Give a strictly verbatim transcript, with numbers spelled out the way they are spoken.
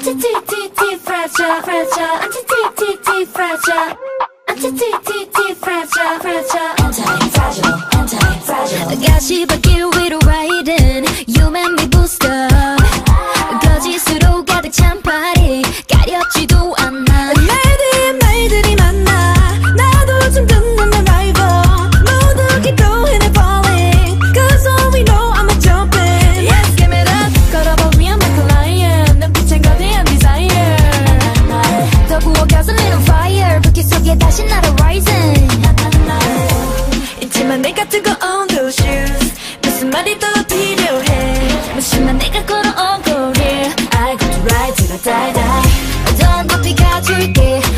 Anti-T-T-T fragile, fragile. Anti-T-T-T fragile. Anti-T-T-T fragile, fragile. Anti-fragile, anti-fragile. 가시밭길 위로 riding. You make me boost up. 거짓으로 가득 찬 party. 가렵지도 않아. 말들이 말들이 많아. 나도 좀 듣는 내 rival. 모두 기도해 falling. Cause all we know I'm a jumping. Yes, give it up. 걸어보면 I'm a client. 눈빛엔 거대한 desire. 더 부어 gasoline on fire. 불길 속에 다시 날아 rising. 있지만 내가 뜨거운 those shoes. 무슨 말이 더 필요해. 무심한 내가 걸어온 거리. I got to ride till I die die. 더 높이 가줄게.